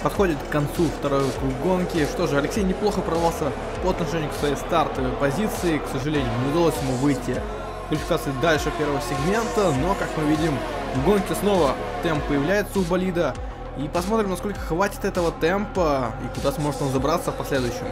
Подходит к концу второй круг гонки. Что же, Алексей неплохо прорвался по отношению к своей стартовой позиции. К сожалению, не удалось ему выйти в квалификации дальше первого сегмента. Но, как мы видим, в гонке снова темп появляется у болида. И посмотрим, насколько хватит этого темпа и куда сможет он забраться в последующем.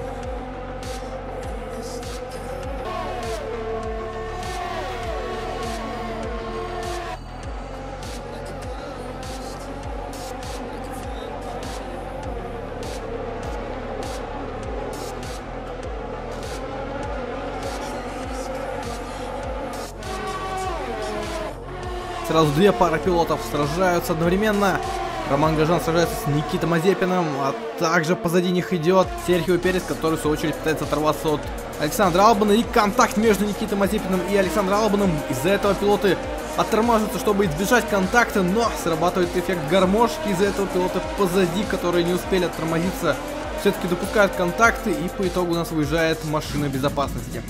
Сразу две пары пилотов сражаются одновременно. Роман Гожан сражается с Никитой Мазепиным, а также позади них идет Серхио Перес, который в свою очередь пытается оторваться от Александра Албана. И контакт между Никитой Мазепиным и Александром Албаном. Из-за этого пилоты оттормаживаются, чтобы избежать контакта, но срабатывает эффект гармошки. Из-за этого пилоты позади, которые не успели оттормозиться, все-таки допускают контакты, и по итогу у нас выезжает машина безопасности.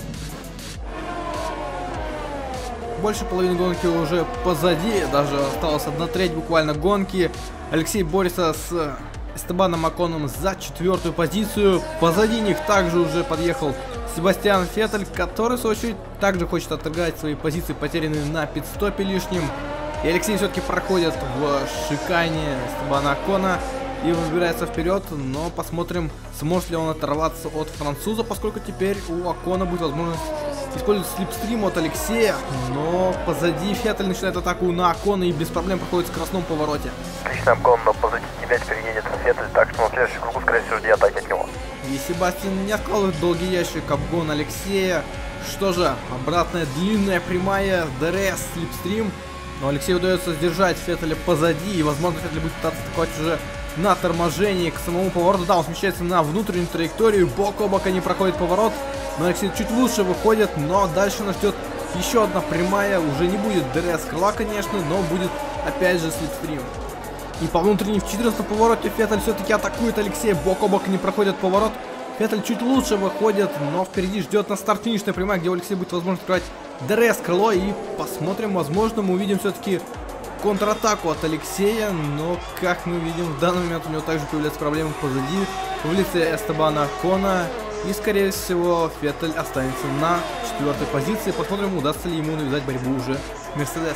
Больше половины гонки уже позади, даже осталась 1/3 буквально гонки. Алексей борется с Эстебаном Оконом за 4-ю позицию. Позади них также уже подъехал Себастьян Феттель, который в свою очередь также хочет отторгать свои позиции, потерянные на пит-стопе лишним. И Алексей все-таки проходит в шикане Эстебана Окона и выбирается вперед, но посмотрим, сможет ли он оторваться от француза, поскольку теперь у Окона будет возможность использует слипстрим от Алексея, но позади Феттель начинает атаку на Окона и без проблем проходит в скоростном повороте. Отлично, Окон, но позади тебя теперь едет Феттель, так что на следующем кругу, скорее всего, жди атаки от него. И Себастьян не откладывает долгий ящик обгон Алексея. Что же, обратная длинная прямая, ДРС, слипстрим. Но Алексею удается сдержать Феттеля позади, и возможно Феттель будет пытаться атаковать уже на торможении к самому повороту. Да, он смещается на внутреннюю траекторию, бок о бок они проходят поворот. Но Алексей чуть лучше выходит, но дальше нас ждет еще одна прямая. Уже не будет ДРС крыла, конечно, но будет опять же слипстрим. И по внутренней в 14-м повороте Феттель все-таки атакует Алексея. Бок о бок не проходят поворот. Феттель чуть лучше выходит, но впереди ждет на старт финишная прямая, где у Алексея будет возможность открывать ДРС крыло. И посмотрим, возможно, мы увидим все-таки контратаку от Алексея. Но, как мы видим, в данный момент у него также появляются проблемы позади в лице Эстебана Окона. И, скорее всего, Феттель останется на 4-й позиции. Посмотрим, удастся ли ему навязать борьбу уже Мерседеса.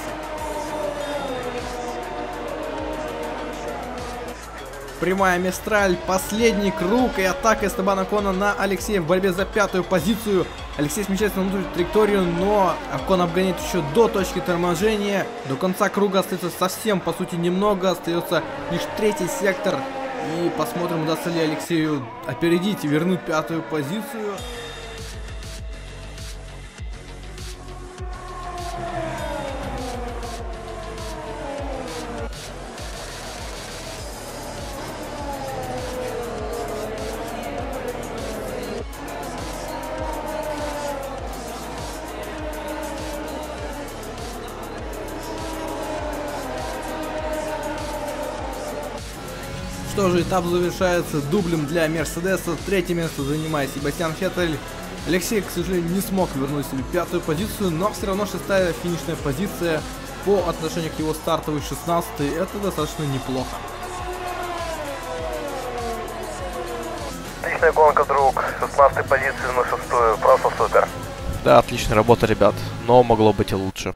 Прямая Мистраль, последний круг и атака Эстебана Окона на Алексея в борьбе за 5-ю позицию. Алексей смещается на внутреннюю траекторию, но Окон обгоняет еще до точки торможения. До конца круга остается совсем, по сути, немного. Остается лишь 3-й сектор. И посмотрим, удастся ли Алексею опередить и вернуть 5-ю позицию. Что же, этап завершается дублем для Мерседеса. 3-е место занимает Себастьян Феттель. Алексей, к сожалению, не смог вернуть себе 5-ю позицию, но все равно 6-я финишная позиция по отношению к его стартовой 16-й. Это достаточно неплохо. Отличная гонка, друг. 16-й позицию на 6-ю. Просто супер. Да, отличная работа, ребят. Но могло быть и лучше.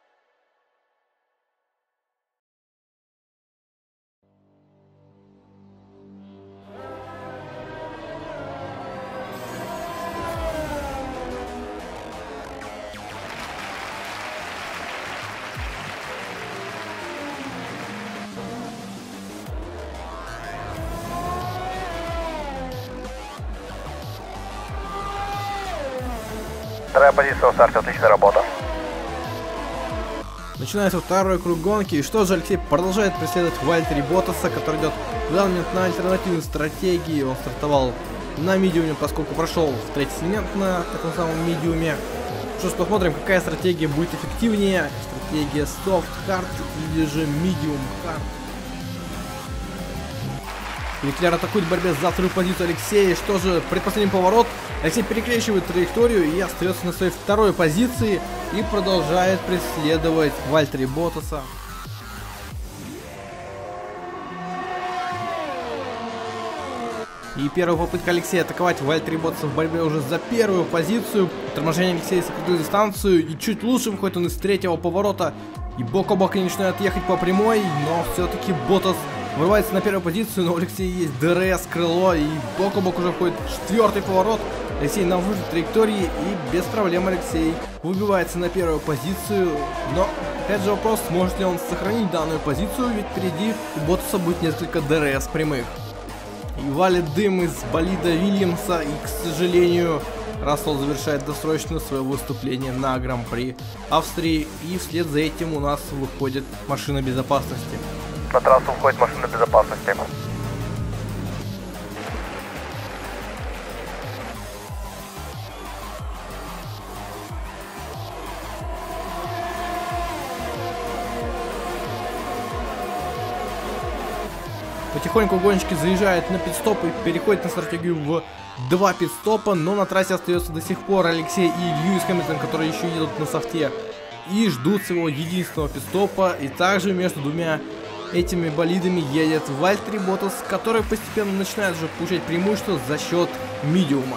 Вторая позиция на старте, отличная работа. Начинается второй круг гонки. И что же, Алексей продолжает преследовать Вальтери Боттаса, который идет в данный момент на альтернативной стратегии. Он стартовал на медиуме, поскольку прошел в 3-й сегмент на этом самом медиуме. Что ж, посмотрим, какая стратегия будет эффективнее. Стратегия Soft Hard или же Medium Hard. Леклер атакует в борьбе за 2-ю позицию Алексея. Что же, предпоследний поворот. Алексей перекрещивает траекторию и остается на своей 2-й позиции. И продолжает преследовать Вальтери Боттаса. И первая попытка Алексея атаковать Вальтери Ботаса в борьбе уже за первую позицию. Торможение Алексея сократил дистанцию, и чуть лучше выходит он из третьего поворота. И бок о бок они начинают ехать по прямой, но все-таки Ботас вырывается на первую позицию, но у Алексея есть ДРС, крыло, и бок о бок уже входит четвертый поворот. Алексей на выжженной траектории, и без проблем Алексей выбивается на первую позицию. Но опять же вопрос, сможет ли он сохранить данную позицию, ведь впереди у Ботаса будет несколько ДРС прямых. И валит дым из болида Вильямса, и, к сожалению, Рассел завершает досрочно свое выступление на Гран-при Австрии, и вслед за этим у нас выходит машина безопасности. На трассу входит машина безопасности. Потихоньку гонщики заезжают на пит-стоп и переходят на стратегию в 2 пит-стопа, но на трассе остается до сих пор Алексей и Льюис Хэмилтон, которые еще едут на софте и ждут своего единственного пит-стопа. И также между двумя этими болидами едет Вальтери Ботас, который постепенно начинает уже получать преимущество за счет медиума.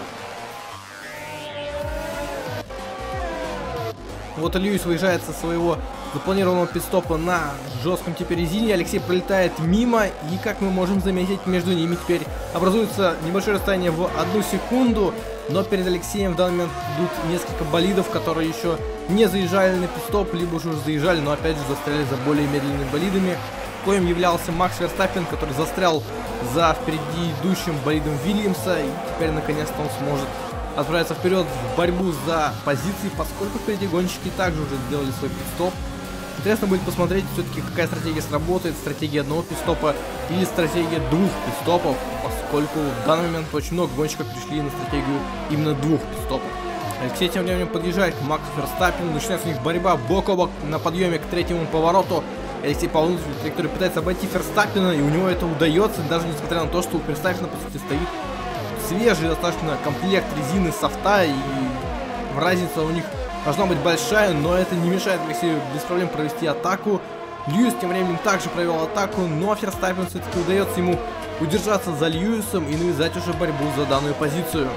Вот Льюис выезжает со своего запланированного пит-стопа на жестком типе резине. Алексей пролетает мимо, и, как мы можем заметить, между ними теперь образуется небольшое расстояние в 1 секунду. Но перед Алексеем в данный момент идут несколько болидов, которые еще не заезжали на пит-стоп, либо уже заезжали, но опять же застряли за более медленными болидами, коим являлся Макс Верстаппен, который застрял за впереди идущим болидом Вильямса, и теперь наконец-то он сможет отправиться вперед в борьбу за позиции, поскольку впереди гонщики также уже сделали свой пит-стоп. Интересно будет посмотреть все-таки, какая стратегия сработает, стратегия одного пит-стопа или стратегия 2 пит-стопов, поскольку в данный момент очень много гонщиков перешли на стратегию именно 2 пит-стопов. Алексей тем временем подъезжает к Максу Верстаппену, начинается у них борьба бок о бок на подъеме к третьему повороту. Алексей по внутренней траектории пытается обойти Верстаппена, и у него это удается, даже несмотря на то, что у Верстаппена по сути стоит свежий достаточно комплект резины софта, и разница у них должна быть большая, но это не мешает Алексею без проблем провести атаку. Льюис тем временем также провел атаку, но Верстаппен все-таки удается ему удержаться за Льюисом и навязать уже борьбу за данную позицию.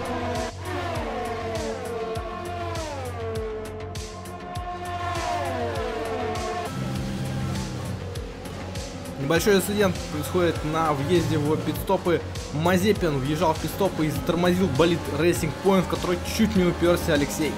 Небольшой инцидент происходит на въезде в пит-стопы. Мазепин въезжал в пит-стопы и затормозил болид Racing Point, в который чуть не уперся Алексей.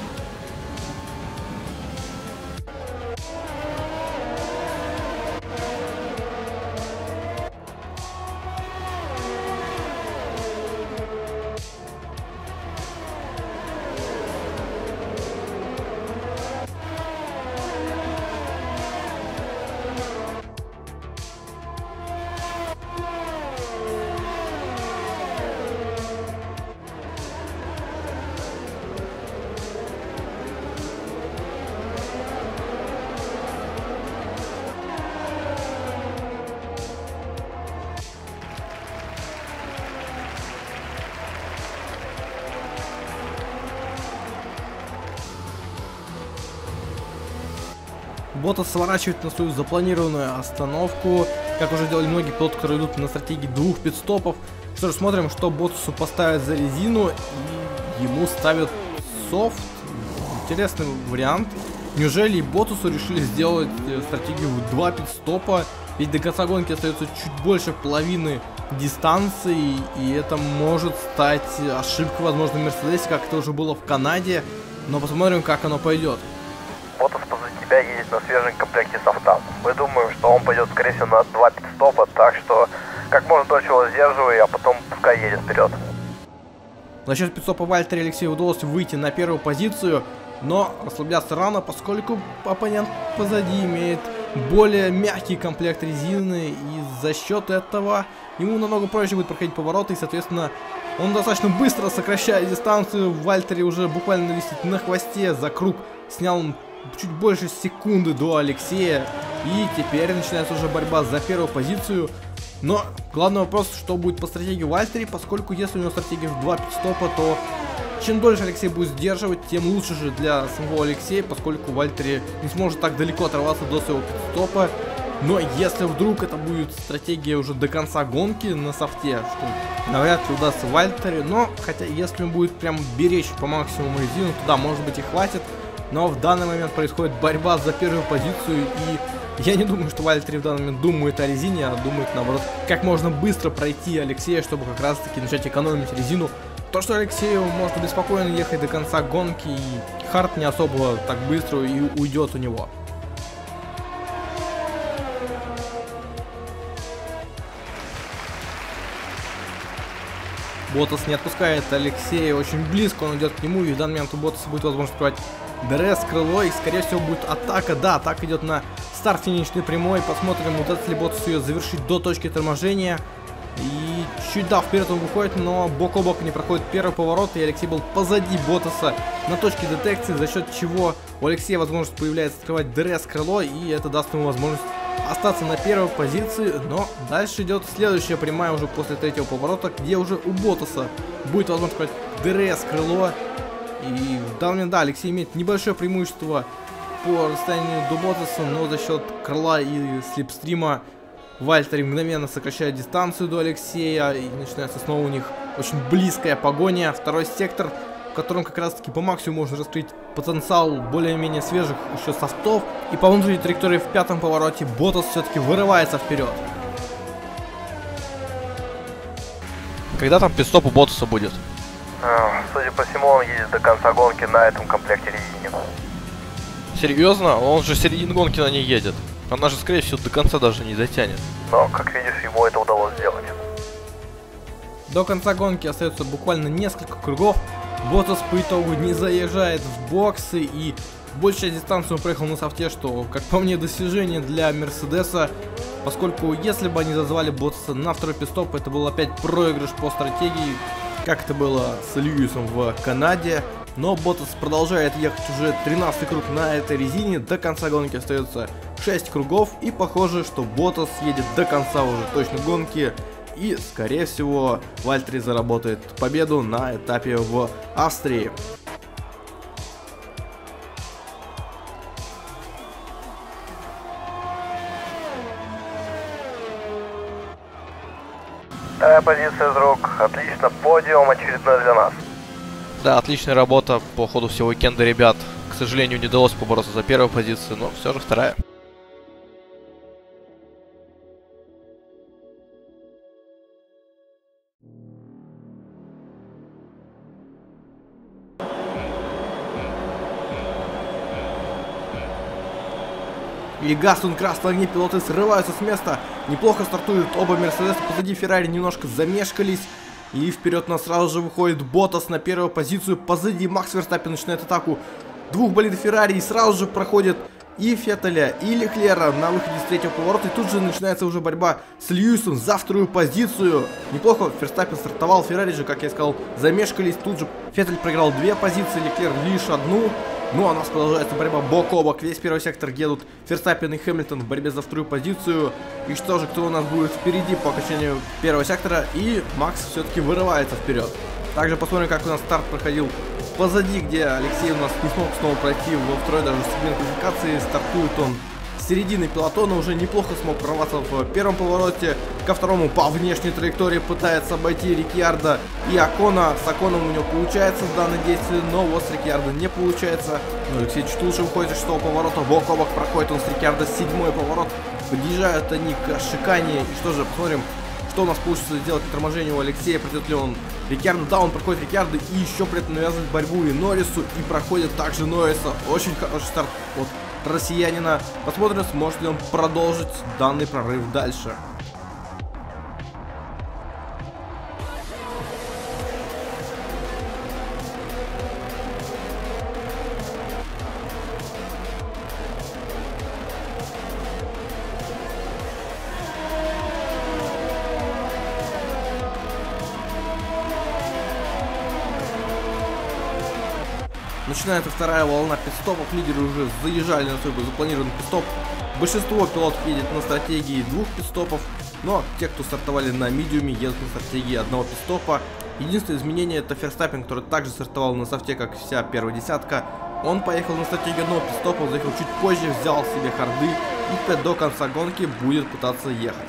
Ботас сворачивает на свою запланированную остановку, как уже делали многие пилоты, которые идут на стратегии 2 пит-стопов. Что ж, смотрим, что Ботасу поставят за резину, и ему ставят софт. Интересный вариант. Неужели Ботасу решили сделать стратегию в 2 пит-стопа? Ведь до конца гонки остается чуть больше половины дистанции, и это может стать ошибкой, возможно, в Мерседесе, как это уже было в Канаде. Но посмотрим, как оно пойдет. Ботас позади тебя едет на свежем комплекте софта. Мы думаем, что он пойдет, скорее всего, на 2 пит-стопа, так что как можно дольше его сдерживай, а потом пускай едет вперед. За счет пит-стопа Вальтери Алексею удалось выйти на первую позицию, но расслабляться рано, поскольку оппонент позади имеет более мягкий комплект резины, и за счет этого ему намного проще будет проходить повороты, и, соответственно, он достаточно быстро сокращает дистанцию. Вальтери уже буквально висит на хвосте, за круг снял он чуть больше секунды до Алексея, и теперь начинается уже борьба за первую позицию. Но главный вопрос, что будет по стратегии Вальтери, поскольку если у него стратегия в 2 пит-стопа, то чем дольше Алексей будет сдерживать, тем лучше же для самого Алексея, поскольку Вальтери не сможет так далеко оторваться до своего пит-стопа. Но если вдруг это будет стратегия уже до конца гонки на софте, что навряд ли удастся Вальтери, но хотя если он будет прям беречь по максимуму резину, то да, может быть и хватит. Но в данный момент происходит борьба за первую позицию, и я не думаю, что Вальтери в данный момент думает о резине, а думает наоборот, как можно быстро пройти Алексея, чтобы как раз таки начать экономить резину. То, что Алексею можно беспокойно ехать до конца гонки, и Харт не особо так быстро и уйдет у него. Ботас не отпускает Алексея очень близко, он идет к нему, и в данный момент у Ботаса будет возможность открывать ДРС крыло, и скорее всего будет атака. Да, атака идет на старт финишной прямой, посмотрим, удастся ли Ботасу ее завершить до точки торможения. И чуть да, вперед он выходит, но бок о бок не проходит первый поворот, и Алексей был позади Ботаса на точке детекции, за счет чего у Алексея возможность появляется открывать ДРС крыло, и это даст ему возможность остаться на первой позиции. Но дальше идет следующая прямая уже после третьего поворота, где уже у Ботаса будет возможность открывать ДРС крыло. И в данный момент, да, Алексей имеет небольшое преимущество по расстоянию до Ботаса, но за счет крыла и слепстрима Вальтери мгновенно сокращает дистанцию до Алексея, и начинается снова у них очень близкая погоня. Второй сектор, в котором как раз таки по максимуму можно раскрыть потенциал более-менее свежих еще софтов. И по внутренней траектории в пятом повороте Ботас все-таки вырывается вперед. Когда там пидстоп у Ботаса будет? Судя по всему, он едет до конца гонки на этом комплекте резины. Серьезно? Он же в середине гонки на ней едет. Она же, скорее всего, до конца даже не дотянет. Но, как видишь, ему это удалось сделать. До конца гонки остается буквально несколько кругов. Ботас по итогу не заезжает в боксы, и большая дистанция он проехал на софте, что, как по мне, достижение для Мерседеса. Поскольку, если бы они зазвали Ботаса на второй пидстоп, это был опять проигрыш по стратегии, как это было с Льюисом в Канаде. Но Ботас продолжает ехать уже 13-й круг на этой резине. До конца гонки остается 6 кругов. И похоже, что Ботас едет до конца уже точно гонки. И, скорее всего, Вальтери заработает победу на этапе в Австрии. Вторая позиция из рук. Отлично. Подиум очередной для нас. Да, отличная работа по ходу всего уикенда, ребят. К сожалению, не удалось побороться за первую позицию, но все же вторая. И гаснут красные огни, пилоты срываются с места. Неплохо стартуют оба Мерседеса, позади Феррари немножко замешкались. И вперед нас сразу же выходит Ботас на первую позицию. Позади Макс Верстаппен начинает атаку двух болидов Феррари. И сразу же проходит и Феттеля, и Леклера на выходе с третьего поворота. И тут же начинается уже борьба с Льюисом за вторую позицию. Неплохо Верстаппен стартовал, Феррари же, как я сказал, замешкались. Тут же Феттель проиграл 2 позиции, Леклер лишь 1. Ну а у нас продолжается борьба бок о бок. Весь первый сектор едут Верстаппен и Хэмилтон в борьбе за вторую позицию. И что же, кто у нас будет впереди по окончанию первого сектора? И Макс все-таки вырывается вперед. Также посмотрим, как у нас старт проходил позади, где Алексей у нас не смог снова пройти во второй даже сегмент квалификации. Стартует он с середины пелотона, уже неплохо смог прорваться в первом повороте. Ко второму по внешней траектории пытается обойти Рикьярдо и Окона. С Оконом у него получается данное действие, но вот с Рикьярдо не получается. Но Алексей чуть лучше выходит из шестого поворота. Бок о бок проходит он с Рикьярдо, седьмой поворот. Подъезжают они к шикане. И что же, посмотрим, что у нас получится сделать на торможении у Алексея. Придет ли он Рикьярдо? Да, он проходит Рикьярдо и еще при этом навязывает борьбу и Норрису. И проходит также Норриса. Очень хороший старт от россиянина. Посмотрим, сможет ли он продолжить данный прорыв дальше. Начинается вторая волна пидстопов. Лидеры уже заезжали на свой запланированный пидстоп. Большинство пилотов едет на стратегии 2 пидстопов, но те, кто стартовали на медиуме, едут на стратегии 1 пидстопа. Единственное изменение — это Верстаппен, который также стартовал на софте, как вся первая десятка. Он поехал на стратегию 1 пидстопа, заехал чуть позже, взял себе харды и до конца гонки будет пытаться ехать.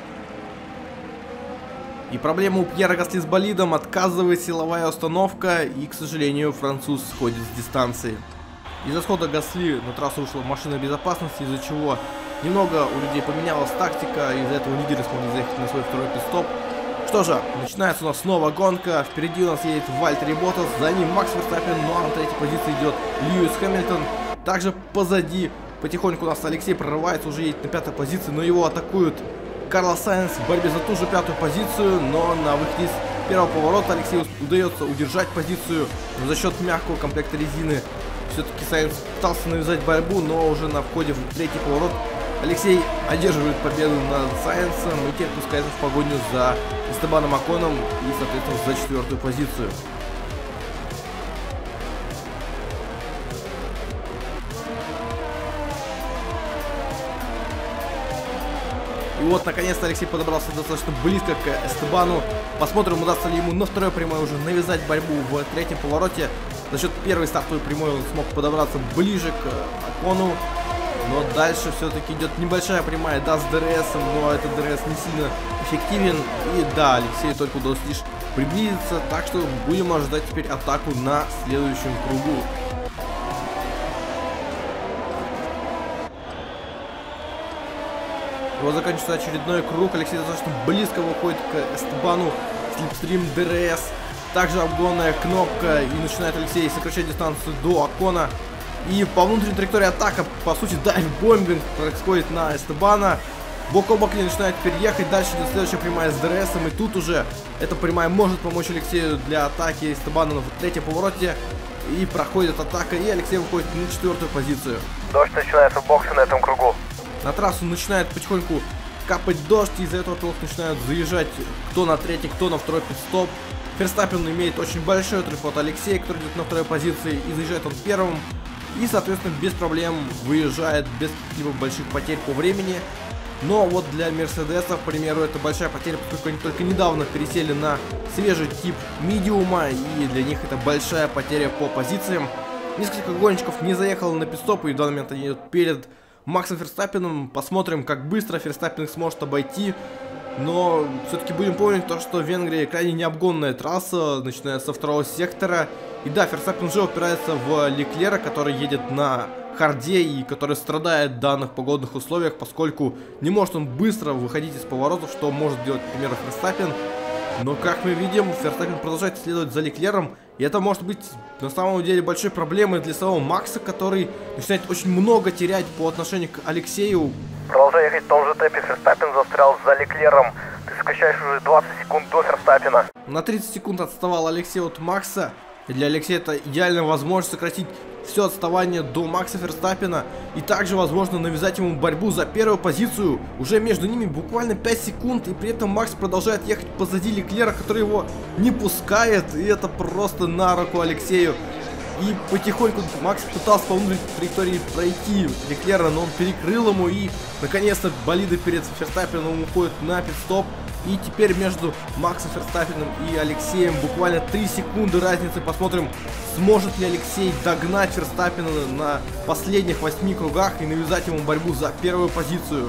И проблема у Пьера Гасли с болидом, отказывает силовая установка, и, к сожалению, француз сходит с дистанции. Из-за схода Гасли на трассу вышла машина безопасности, из-за чего немного у людей поменялась тактика, из-за этого лидеры смогли заехать на свой второй пит-стоп. Что же, начинается у нас снова гонка, впереди у нас едет Вальтери Ботас, за ним Макс Ферстаппен, ну а на третьей позиции идет Льюис Хэмилтон. Также позади потихоньку у нас Алексей прорывается, уже едет на пятой позиции, но его атакуют Карлос Сайнс в борьбе за ту же пятую позицию, но на выходе из первого поворота Алексею удается удержать позицию, но за счет мягкого комплекта резины все-таки Сайнс пытался навязать борьбу, но уже на входе в третий поворот Алексей одерживает победу над Сайнсом и теперь пускается в погоню за Эстебаном Оконом и, соответственно, за четвертую позицию. И вот, наконец-то, Алексей подобрался достаточно близко к Эстебану. Посмотрим, удастся ли ему на второй прямой уже навязать борьбу в третьем повороте. За счет первой стартовой прямой он смог подобраться ближе к Окону. Но дальше все-таки идет небольшая прямая, да, с ДРС, но этот ДРС не сильно эффективен. И да, Алексею только удалось лишь приблизиться, так что будем ожидать теперь атаку на следующем кругу. Вот заканчивается очередной круг, Алексей достаточно близко выходит к Эстебану, слипстрим, ДРС, также обгонная кнопка, и начинает Алексей сокращать дистанцию до Окона. И по внутренней траектории атака, по сути, дайв-бомбинг происходит на Эстебана. Бок о бок не начинает теперь ехать, дальше идет следующая прямая с ДРСом, и тут уже эта прямая может помочь Алексею для атаки Эстебана в третьем повороте. И проходит атака, и Алексей выходит на четвертую позицию. Дождь начинается в боксе на этом кругу. На трассу начинает потихоньку капать дождь, и из-за этого пилоты начинают заезжать кто на третий, кто на второй пит-стоп. Ферстаппен имеет очень большой отрыв от Алексея, который идет на второй позиции, и заезжает он первым. И, соответственно, без проблем выезжает, без каких-либо больших потерь по времени. Но вот для Мерседеса, к примеру, это большая потеря, поскольку они только недавно пересели на свежий тип медиума, и для них это большая потеря по позициям. Несколько гонщиков не заехало на пит-стоп, и в данный момент они идут перед Максом Ферстаппеном. Посмотрим, как быстро Ферстаппен их сможет обойти. Но все-таки будем помнить то, что Венгрия крайне необгонная трасса, начиная со второго сектора. И да, Ферстаппен уже упирается в Леклера, который едет на харде и который страдает в данных погодных условиях, поскольку не может он быстро выходить из поворотов, что может делать, к примеру, Ферстаппен. Но, как мы видим, Ферстаппен продолжает следовать за Леклером, и это может быть на самом деле большой проблемой для самого Макса, который начинает очень много терять по отношению к Алексею. Продолжая ехать в том же темпе, Ферстаппен застрял за Леклером. Ты сокращаешь уже 20 секунд до Ферстаппена. На 30 секунд отставал Алексей от Макса. И для Алексея это идеальная возможность сократить все отставание до Макса Ферстаппена. И также возможно навязать ему борьбу за первую позицию. Уже между ними буквально 5 секунд. И при этом Макс продолжает ехать позади Леклера, который его не пускает. И это просто на руку Алексею. И потихоньку Макс пытался по внутренней траектории пройти Леклера, но он перекрыл ему. И наконец-то болиды перед Ферстаппеном уходят на пит-стоп. И теперь между Максом Ферстаппеном и Алексеем буквально 3 секунды разницы. Посмотрим, сможет ли Алексей догнать Ферстаппена на последних 8 кругах и навязать ему борьбу за первую позицию.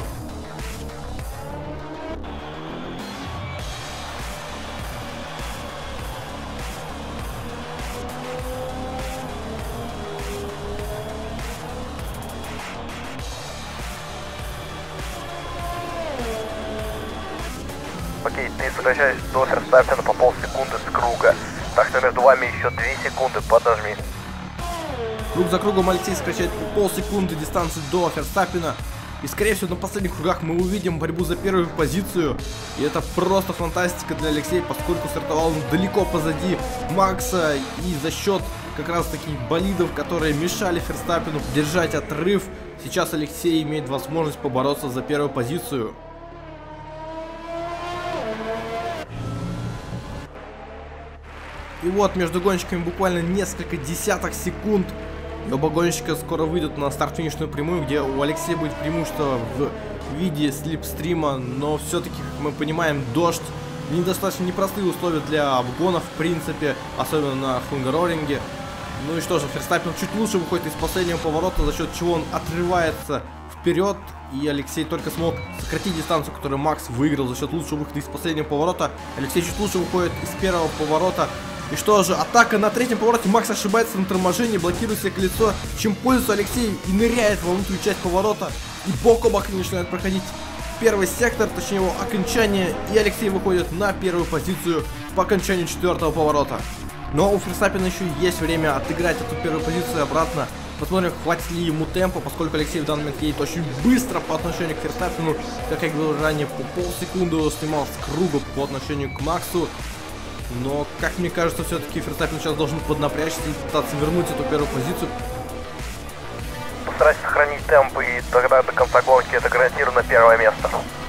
Окей, ты сокращаешь до Ферстаппена по полсекунды с круга. Так что между вами еще 2 секунды, подожми. Круг за кругом Алексей сокращает по полсекунды дистанцию до Ферстаппена. И скорее всего на последних кругах мы увидим борьбу за первую позицию. И это просто фантастика для Алексея, поскольку стартовал он далеко позади Макса. И за счет как раз таких болидов, которые мешали Ферстаппену держать отрыв, сейчас Алексей имеет возможность побороться за первую позицию. И вот между гонщиками буквально несколько десяток секунд. И оба гонщика скоро выйдут на старт-финишную прямую, где у Алексея будет преимущество в виде слипстрима. Но все-таки, как мы понимаем, дождь, недостаточно непростые условия для обгонов, в принципе, особенно на Хунгароринге. Ну и что же, Ферстаппен чуть лучше выходит из последнего поворота, за счет чего он отрывается вперед, и Алексей только смог сократить дистанцию, которую Макс выиграл за счет лучшего выхода из последнего поворота. Алексей чуть лучше выходит из первого поворота. И что же, атака на третьем повороте, Макс ошибается на торможении, блокирует себе колесо, чем пользуется Алексей и ныряет во внутреннюю часть поворота. И бок о бок начинает проходить первый сектор, точнее его окончание, и Алексей выходит на первую позицию по окончанию четвертого поворота. Но у Ферстаппена еще есть время отыграть эту первую позицию обратно. Посмотрим, хватит ли ему темпа, поскольку Алексей в данный момент едет очень быстро по отношению к Ферстаппену. Как я говорил ранее, по полсекунды снимал с круга по отношению к Максу. Но, как мне кажется, все-таки Ферстаппен сейчас должен поднапрячься и пытаться вернуть эту первую позицию. Постарайся сохранить темп, и тогда до конца гонки это гарантированно первое место.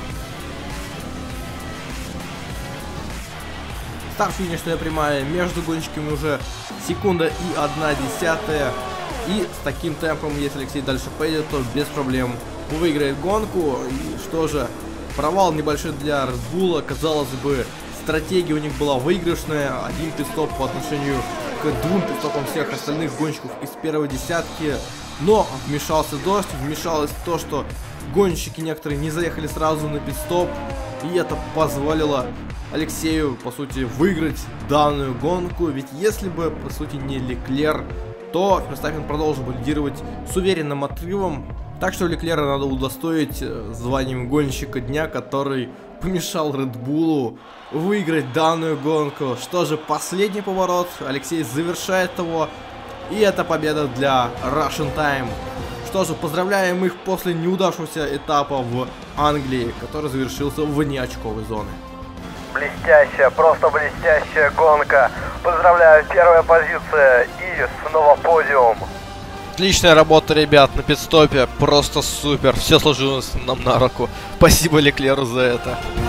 Старт-финишная прямая между гонщиками уже секунда и 1/10. И с таким темпом, если Алексей дальше поедет, то без проблем выиграет гонку. И что же, провал небольшой для Red Bull. Казалось бы, стратегия у них была выигрышная. Один пит-стоп по отношению к двум пит-стопам всех остальных гонщиков из первой десятки. Но вмешался дождь, вмешалось то, что гонщики некоторые не заехали сразу на пит-стоп. И это позволило Алексею, по сути, выиграть данную гонку. Ведь если бы, по сути, не Леклер, то Ферстаппен продолжил бы лидировать с уверенным отрывом. Так что Леклера надо удостоить званием гонщика дня, который помешал Red Bull выиграть данную гонку. Что же, последний поворот, Алексей завершает его, и это победа для Russian Time. Что же, поздравляем их после неудавшегося этапа в Англии, который завершился вне очковой зоны. Блестящая, просто блестящая гонка. Поздравляю, первая позиция и снова подиум. Отличная работа, ребят, на пит-стопе. Просто супер. Все сложилось нам на руку. Спасибо Леклеру за это.